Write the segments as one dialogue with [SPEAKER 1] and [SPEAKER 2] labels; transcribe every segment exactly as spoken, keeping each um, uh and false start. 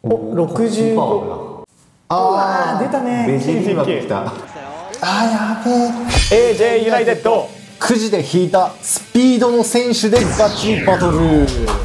[SPEAKER 1] お、ろくじゅうご。ああ、出たね。
[SPEAKER 2] ベジリーマ来た。あー、やべえ。
[SPEAKER 1] エージェー ユナイテッド。
[SPEAKER 2] くじで引いたスピードの選手でガチバトル。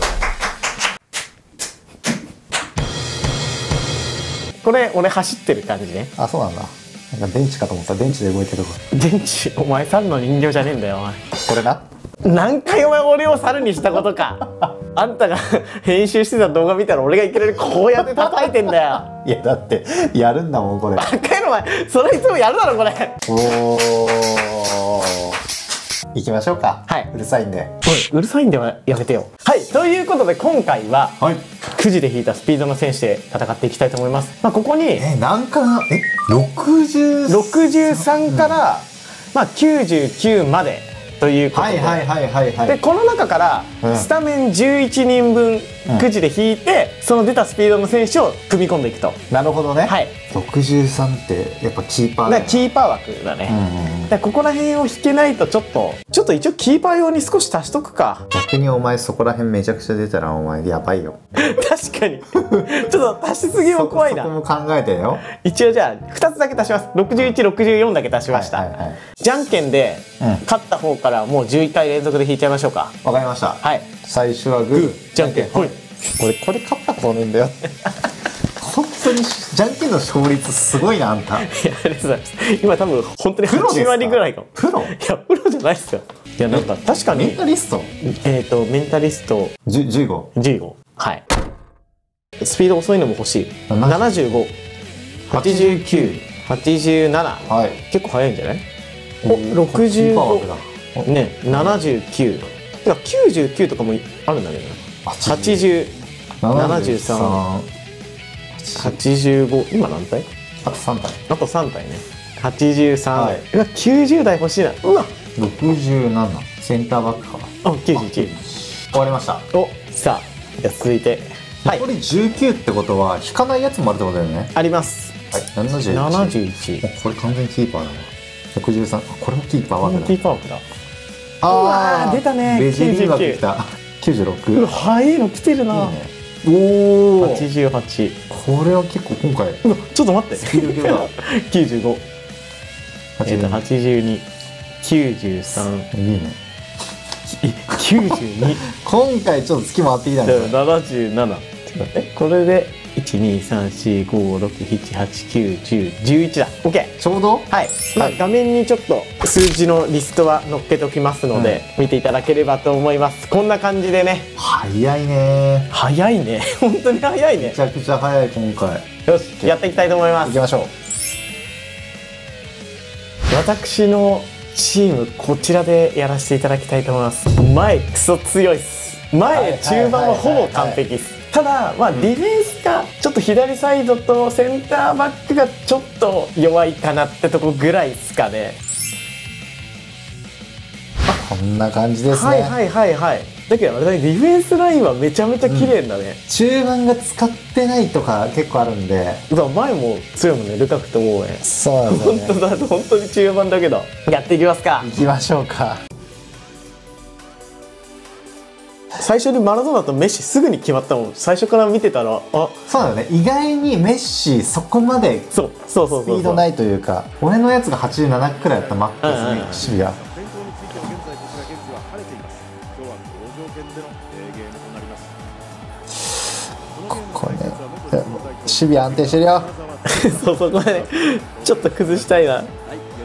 [SPEAKER 1] これ俺走ってる感じね。
[SPEAKER 2] あ、そうなんだ。なんか電池かと思ったら電池で動いてる。
[SPEAKER 1] 電池、お前猿の人形じゃねえんだよお前。
[SPEAKER 2] これな。
[SPEAKER 1] 何回お前俺を猿にしたことか。あんたが編集してた動画見たら俺がいきなりこうやって叩いてんだよ。
[SPEAKER 2] いやだってやるんだもんこれ。
[SPEAKER 1] バカ野郎お前、それいつもやるだろこれ。
[SPEAKER 2] おお。行きましょうか。
[SPEAKER 1] はい。
[SPEAKER 2] うるさいんで。
[SPEAKER 1] おい、うるさいんではやめてよ。はい、ということで今回は、
[SPEAKER 2] はい。
[SPEAKER 1] くじで引いたスピードの選手で戦っていきたいと思います。まあここに
[SPEAKER 2] え、何かな、え、ろくじゅう。
[SPEAKER 1] ろくじゅうさんから、まあきゅうじゅうきゅうまでということで。
[SPEAKER 2] はいはいはいはいはい。
[SPEAKER 1] でこの中から
[SPEAKER 2] うん
[SPEAKER 1] スタメンじゅういちにんぶん
[SPEAKER 2] うん
[SPEAKER 1] くじで引いて、その出たスピードの選手を組み込んでいくと。
[SPEAKER 2] なるほどね。
[SPEAKER 1] はい。
[SPEAKER 2] ろくじゅうさんってやっぱキーパーだよ
[SPEAKER 1] だからキーパー枠だね。
[SPEAKER 2] うんうんうん。
[SPEAKER 1] だからここら辺を引けないとちょっとちょっと一応キーパー用に少し足しとくか。
[SPEAKER 2] 逆にお前そこら辺めちゃくちゃ出たらお前やばいよ。
[SPEAKER 1] 確かにちょっと足しすぎも怖いな。
[SPEAKER 2] そこも考えてよ。
[SPEAKER 1] 一応じゃあふたつだけ足します。ろくじゅういち、ろくじゅうよんだけ足しました。
[SPEAKER 2] はいはいはい。
[SPEAKER 1] じゃんけんで
[SPEAKER 2] うん
[SPEAKER 1] 勝った方からもうじゅういっかい連続で引いちゃいましょうか。
[SPEAKER 2] わかりました。
[SPEAKER 1] はい。
[SPEAKER 2] 最初はグー。
[SPEAKER 1] じゃんけんほい。
[SPEAKER 2] 俺これ勝ったことねえんだよ。本当にじゃんけんの勝率すごいなあんた。
[SPEAKER 1] いや、ありがとうございます。今多分本当にはちわりぐらいかも。
[SPEAKER 2] プロ？
[SPEAKER 1] いや、プロじゃないっすよ。いや、なんか確か
[SPEAKER 2] メン
[SPEAKER 1] に
[SPEAKER 2] タリスト？
[SPEAKER 1] えっとメンタリスト
[SPEAKER 2] じゅじゅうご。
[SPEAKER 1] じゅうご。はい。スピード遅いのも欲しい。ななじゅうご、はちじゅうきゅう、はちじゅうなな。
[SPEAKER 2] はい。
[SPEAKER 1] 結構速いんじゃない？お、ろくじゅうご。ね、ななじゅうきゅう。てかきゅうじゅうきゅうとかもあるんだけどな。はちじゅう、ななじゅうさん、はちじゅうご。今何体？
[SPEAKER 2] あとさん体。
[SPEAKER 1] あとさん体ね。はちじゅうさん。
[SPEAKER 2] はい、
[SPEAKER 1] うわ、きゅうじゅうだい欲しいな。うわ。
[SPEAKER 2] ろくじゅうなな。センターバックか。
[SPEAKER 1] あ、きゅうじゅういち。
[SPEAKER 2] 終わりました。
[SPEAKER 1] お、さあ、じゃあ続いて。はい。
[SPEAKER 2] 残りじゅうきゅうってことは引かないやつもあるってことだよね。
[SPEAKER 1] あります。
[SPEAKER 2] はい。ななじゅういち。
[SPEAKER 1] ななじゅういち。
[SPEAKER 2] これ完全にキーパーだな。ろくじゅうさん。これもキーパー枠だ。
[SPEAKER 1] キーパー枠だ。
[SPEAKER 2] あ
[SPEAKER 1] あ、出たね。
[SPEAKER 2] ベジリー枠来た。きゅうじゅうろく。
[SPEAKER 1] うわ、速いの来てるな。
[SPEAKER 2] いいね。おお。
[SPEAKER 1] はちじゅうはち。
[SPEAKER 2] これは結構今回。
[SPEAKER 1] うわ、ちょっと待って。
[SPEAKER 2] スピード系だ。
[SPEAKER 1] きゅうじゅうご。えっと、はちじゅうに。きゅうじゅうさん。
[SPEAKER 2] いいね。
[SPEAKER 1] きゅうじゅうに。
[SPEAKER 2] 今回ちょっと月回ってきたね。
[SPEAKER 1] ななじゅうなな。ちょっと待って。これで、いち、に、さん、よん、ご、ろく、なな、はち、きゅう、じゅう、じゅういちだ。オッケー。
[SPEAKER 2] ちょうど。
[SPEAKER 1] はい。まあ、画面にちょっと数字のリストは載っけておきますので、見ていただければと思います。こんな感じでね。
[SPEAKER 2] 早いね。
[SPEAKER 1] 早いね。本当に早いね
[SPEAKER 2] め。ちゃくちゃ早い今回。
[SPEAKER 1] よし、やっていきたいと思います
[SPEAKER 2] 行き。ましょう。
[SPEAKER 1] 私のチーム、こちらでやらせていただきたいと思います。前、クソ強いっす。前、中盤はほぼ完璧っす。ただ、まあ、ディフェンスがちょっと左サイドとセンターバックがちょっと弱いかなってとこぐらいっすかね。
[SPEAKER 2] こんな感じですね。
[SPEAKER 1] はいはいはいはい。だけどあれだね、ディフェンスラインはめちゃめちゃ綺麗だね。
[SPEAKER 2] 中盤が使ってないとか結構あるんで。
[SPEAKER 1] だから前も強いもんね、ルカクとオーウェン。
[SPEAKER 2] そうなんですよね。
[SPEAKER 1] 本当だ、本当に中盤だけど。やっていきますか。
[SPEAKER 2] 行きましょうか。
[SPEAKER 1] 最初にマラドーナとメッシすぐに決まったもん。最初から見てたら、あ、
[SPEAKER 2] そうだよね。意外にメッシそこまで
[SPEAKER 1] そうそうそうそうそう。
[SPEAKER 2] スピードないというか、俺のやつがはちじゅうななくらいだったマックスね、守備が。ここね、守備安定してるよ。
[SPEAKER 1] そう、そこでね、ちょっと崩したいな。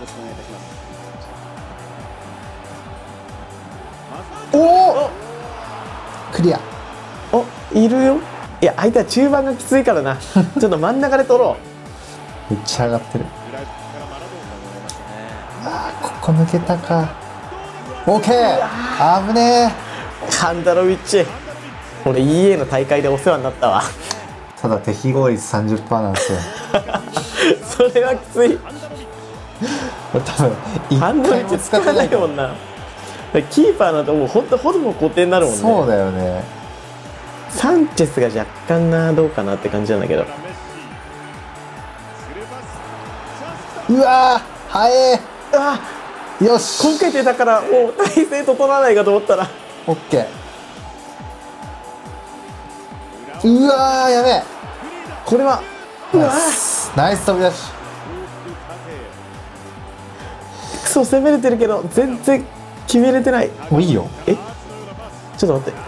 [SPEAKER 2] おお、クリア。
[SPEAKER 1] お、いるよ。いや、相手は中盤がきついからな。ちょっと真ん中で取ろ
[SPEAKER 2] めっちゃ上がってる。あー、ここ抜けたか。オッケー。危ね
[SPEAKER 1] う。ハンダロビッチ。俺 イーエー の大会でお世話になったわ。
[SPEAKER 2] ー。ただ適合率 さんじゅっパーセント なんですよ。
[SPEAKER 1] それはきつい。
[SPEAKER 2] 多分一
[SPEAKER 1] ハンダロビッチ使ってないもんな。キーパーなんてもう本当ほぼ固定になるもんね。
[SPEAKER 2] そうだよね。
[SPEAKER 1] サンチェスが若干な、どうかなって感じなんだけど。
[SPEAKER 2] うわー、速え
[SPEAKER 1] うわ、
[SPEAKER 2] ー。よし、
[SPEAKER 1] こけてたからもう体勢整わないかと思ったら。
[SPEAKER 2] オッケー。うわー、やべえ。
[SPEAKER 1] これはうわ
[SPEAKER 2] ナイス飛び出し。
[SPEAKER 1] クソ攻めれてるけど全然決めれてない。
[SPEAKER 2] もういいよ。
[SPEAKER 1] えちょっと待って。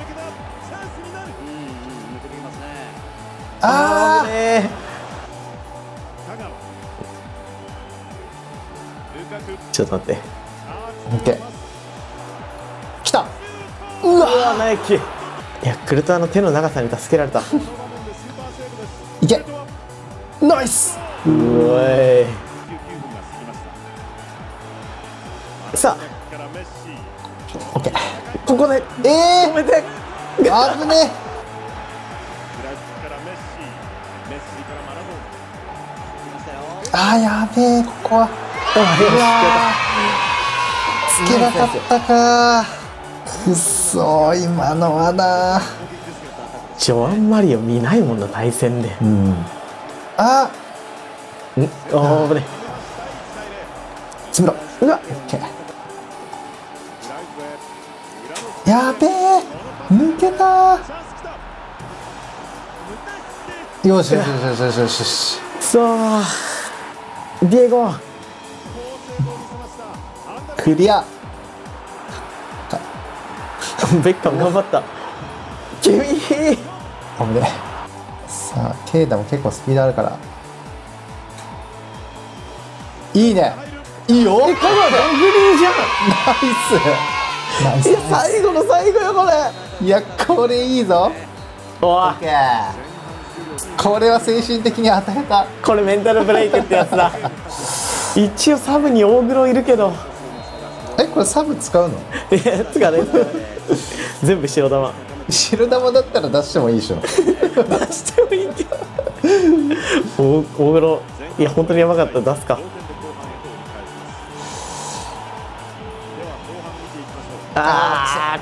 [SPEAKER 2] ああ
[SPEAKER 1] ーねちょっと待って。
[SPEAKER 2] オッケー。来た。う
[SPEAKER 1] うわ
[SPEAKER 2] わ
[SPEAKER 1] ナイキ。いやクルトワの手の長さに助けられた。
[SPEAKER 2] いけ。ナイス。
[SPEAKER 1] うおい。さあ
[SPEAKER 2] オッケー。
[SPEAKER 1] ここで
[SPEAKER 2] え
[SPEAKER 1] 止めて。
[SPEAKER 2] ー、危ねえ。あーやべえ、ここは。
[SPEAKER 1] あよ
[SPEAKER 2] うわーつけなかったか。くっそー、今のはな。
[SPEAKER 1] ジョアンマリオ見ないもんな対戦で。
[SPEAKER 2] うん。あ
[SPEAKER 1] んおー危ね
[SPEAKER 2] つむろ。
[SPEAKER 1] うわ
[SPEAKER 2] オッケー。やべえ、抜けたー。よしよしよしよしよしよし。
[SPEAKER 1] くそーディエゴ
[SPEAKER 2] クリア。
[SPEAKER 1] ベッカム頑張った。君
[SPEAKER 2] おめで。さあケイタも結構スピードあるからいいね。いいよ。
[SPEAKER 1] えこのダブリーじゃん。
[SPEAKER 2] ナイスナイス
[SPEAKER 1] いや最後の最後よこれ。
[SPEAKER 2] いやこれいいぞ。
[SPEAKER 1] おわ
[SPEAKER 2] これは精神的に与えた。
[SPEAKER 1] これメンタルブレイクってやつだ。一応サブに大黒いるけど。
[SPEAKER 2] えこれサブ使うの？
[SPEAKER 1] いやつがね全部白玉
[SPEAKER 2] 白玉だったら出してもいいでしょ。
[SPEAKER 1] 出してもいいけど大大黒いや本当にやばかったら出すか。あ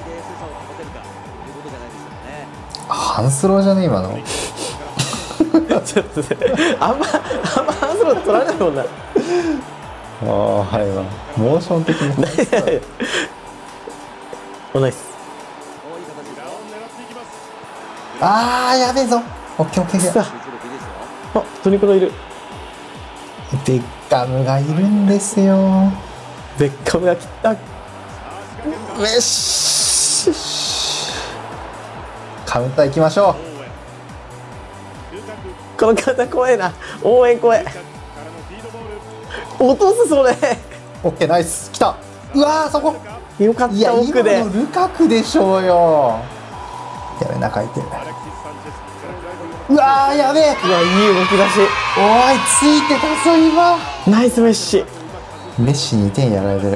[SPEAKER 2] あ半スローじゃね今の。
[SPEAKER 1] あちょっとあんまあんまハンスロー取られないもんな。
[SPEAKER 2] ああはいわモーション的に。
[SPEAKER 1] おナイス。
[SPEAKER 2] ああやべえぞ。オッケーオッケーオッケ
[SPEAKER 1] さああトニコロいる。
[SPEAKER 2] ー。ベッカムがいるんですよ。
[SPEAKER 1] ベッカムが切った。
[SPEAKER 2] よしカウンター行きましょ
[SPEAKER 1] この方怖えな。応援怖え。落とすそれ。
[SPEAKER 2] う。オッケーナイス来た。うわーそこ。
[SPEAKER 1] よかっ
[SPEAKER 2] いや
[SPEAKER 1] た奥で
[SPEAKER 2] 今のルカクでしょうよ。やべ中空いてる。うわーやべえ。
[SPEAKER 1] うわいい動き出し。
[SPEAKER 2] おいついてたぞ今。
[SPEAKER 1] ナイスメッシ。
[SPEAKER 2] メッシにてんやられてる。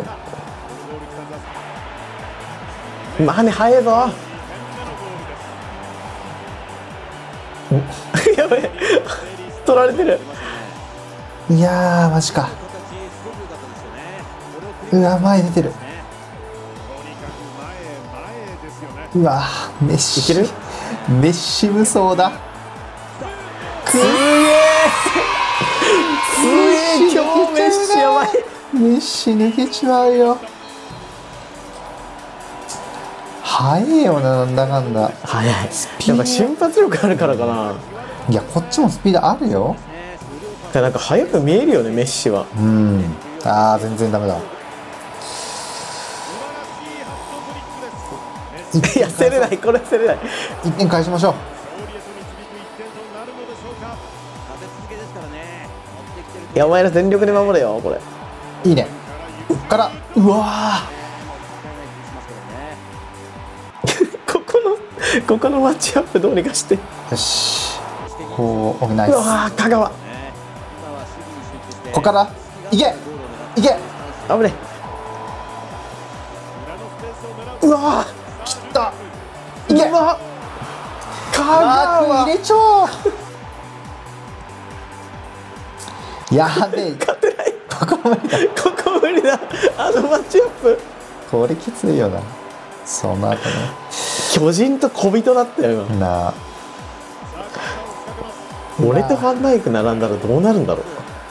[SPEAKER 1] マネ早いぞ。やべえ取られてる。
[SPEAKER 2] いやーマジか。うわ前出てる。うわメッシ
[SPEAKER 1] いける。
[SPEAKER 2] メッシ無双だ。
[SPEAKER 1] すげえすげえ今日メッシやばい。
[SPEAKER 2] メッシ抜けちまうよ。早えよななんだかんだ。
[SPEAKER 1] 早い。やっぱ瞬発力あるからかな。
[SPEAKER 2] いやこっちもスピードあるよ。
[SPEAKER 1] なんか速く見えるよねメッシは。
[SPEAKER 2] うんあー全然ダメだ。
[SPEAKER 1] いや競れないこれ競れない。
[SPEAKER 2] いってん返しましょう。
[SPEAKER 1] いやお前ら全力で守れよこれ。
[SPEAKER 2] いいね。こっからうわ
[SPEAKER 1] ここのここのマッチアップどうにかして。
[SPEAKER 2] ーよしこうオフナイス。
[SPEAKER 1] うわー香川
[SPEAKER 2] ここからいけいけ。
[SPEAKER 1] 危ねえ。うわー
[SPEAKER 2] 切ったいけ。
[SPEAKER 1] うわ香
[SPEAKER 2] マーク
[SPEAKER 1] 川
[SPEAKER 2] 入れちょう。やべえ
[SPEAKER 1] 勝てない。
[SPEAKER 2] ここ無理だ。
[SPEAKER 1] ここ無理だ。あのマッチアップ
[SPEAKER 2] これきついよな。その後
[SPEAKER 1] 巨人と小人だったよ
[SPEAKER 2] ねなあ。
[SPEAKER 1] 今。俺とファンダイク並んだらどうなるんだろ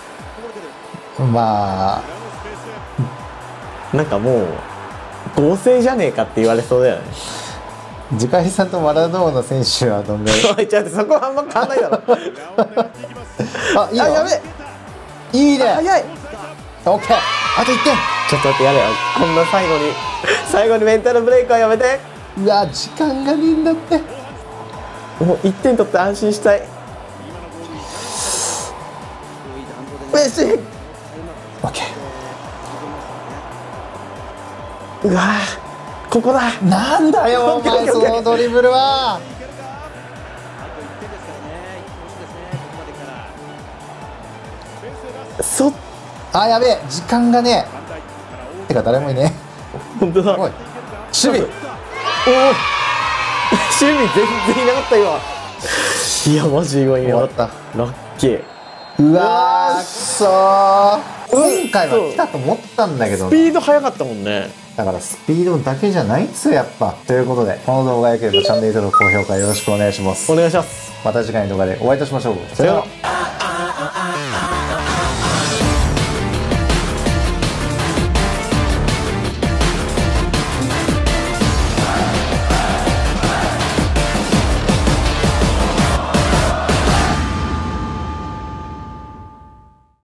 [SPEAKER 2] まあ
[SPEAKER 1] う。なんかもう合成じゃねえかって言われそうだよね。
[SPEAKER 2] 次回さんとマラドーナ選手はどんぐらい
[SPEAKER 1] おいちょっとそこはあんま変わんないだろ
[SPEAKER 2] あ、いいよ。
[SPEAKER 1] あやべえ
[SPEAKER 2] いいね。
[SPEAKER 1] 早い
[SPEAKER 2] オッケー。あといってん。
[SPEAKER 1] ちょっと待ってやれよこんな最後に最後にメンタルブレイクはやめて
[SPEAKER 2] うわ、時間がねえんだって。
[SPEAKER 1] もういってん取って安心したい嬉しい
[SPEAKER 2] オッケ
[SPEAKER 1] うわーここだ
[SPEAKER 2] ー。なんだよお前そのドリブルは。
[SPEAKER 1] そ
[SPEAKER 2] あ、やべえ、時間がねえ。てか誰もいね
[SPEAKER 1] 本当だ
[SPEAKER 2] え。おい、守備。
[SPEAKER 1] おお守備全然いなかった今いやマジ意外にいなかったラッキー
[SPEAKER 2] うわー、くそー。今回は来たと思ったんだけど
[SPEAKER 1] スピード速かったもんね
[SPEAKER 2] だからスピードだけじゃないんですよやっぱ。ということでこの動画が良ければチャンネル登録高評価よろしくお願いします。
[SPEAKER 1] お願いします
[SPEAKER 2] また次回の動画でお会いいたしましょう。さよなら。